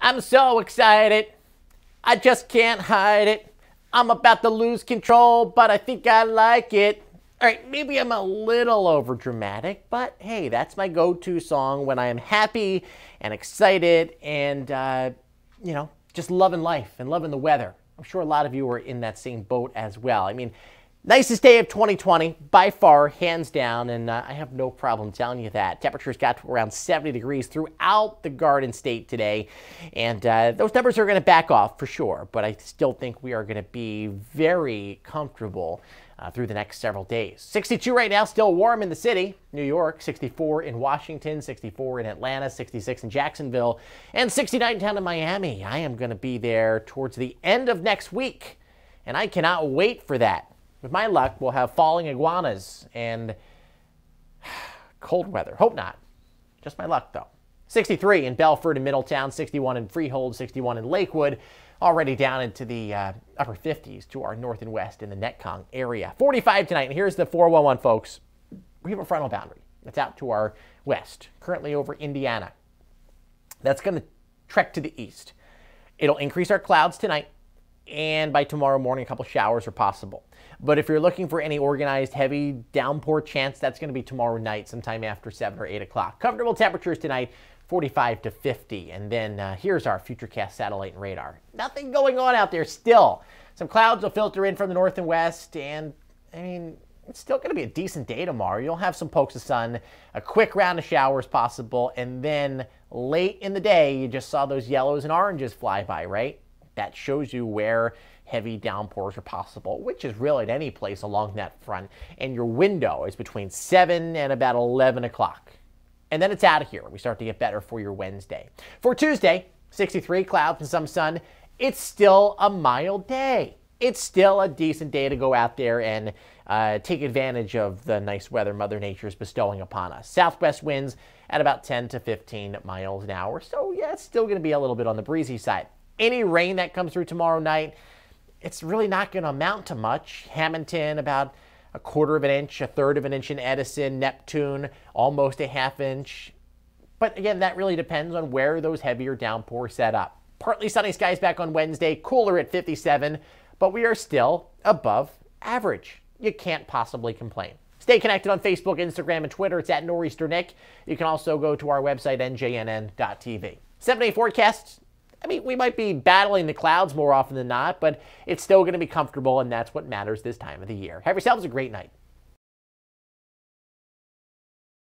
I'm so excited. I just can't hide it. I'm about to lose control, but I think I like it. All right, maybe I'm a little over dramatic, but hey, that's my go-to song when I am happy and excited and, just loving life and loving the weather. I'm sure a lot of you are in that same boat as well. I mean, nicest day of 2020 by far, hands down, and I have no problem telling you that. Temperatures got to around 70 degrees throughout the Garden State today, and those numbers are going to back off for sure, but I still think we are going to be very comfortable through the next several days. 62 right now, still warm in the city. New York, 64 in Washington, 64 in Atlanta, 66 in Jacksonville, and 69 down in Miami. I am going to be there towards the end of next week, and I cannot wait for that. With my luck, we'll have falling iguanas and cold weather. Hope not. Just my luck, though. 63 in Belford and Middletown, 61 in Freehold, 61 in Lakewood, already down into the upper 50s to our north and west in the Netcong area. 45 tonight, and here's the 411, folks. We have a frontal boundary that's out to our west, currently over Indiana. That's going to trek to the east. It'll increase our clouds tonight, and by tomorrow morning, a couple showers are possible. But if you're looking for any organized heavy downpour chance, that's going to be tomorrow night, sometime after 7 or 8 o'clock. Comfortable temperatures tonight, 45 to 50. And then here's our Futurecast satellite and radar. Nothing going on out there still. Some clouds will filter in from the north and west, and I mean, it's still going to be a decent day tomorrow. You'll have some pokes of sun, a quick round of showers possible, and then late in the day, you just saw those yellows and oranges fly by, right? That shows you where heavy downpours are possible, which is really at any place along that front. And your window is between 7 and about 11 o'clock. And then it's out of here. We start to get better for your Wednesday. For Tuesday, 63 clouds and some sun. It's still a mild day. It's still a decent day to go out there and take advantage of the nice weather Mother Nature is bestowing upon us. Southwest winds at about 10 to 15 miles an hour. So yeah, it's still going to be a little bit on the breezy side. Any rain that comes through tomorrow night, it's really not going to amount to much. Hamilton, about a quarter of an inch, a third of an inch in Edison. Neptune, almost a half inch. But again, that really depends on where those heavier downpours set up. Partly sunny skies back on Wednesday, cooler at 57, but we are still above average. You can't possibly complain. Stay connected on Facebook, Instagram, and Twitter. It's at Nor'easter Nick. You can also go to our website, njnn.tv. 7-day forecasts. I mean, we might be battling the clouds more often than not, but it's still going to be comfortable, and that's what matters this time of the year. Have yourselves a great night.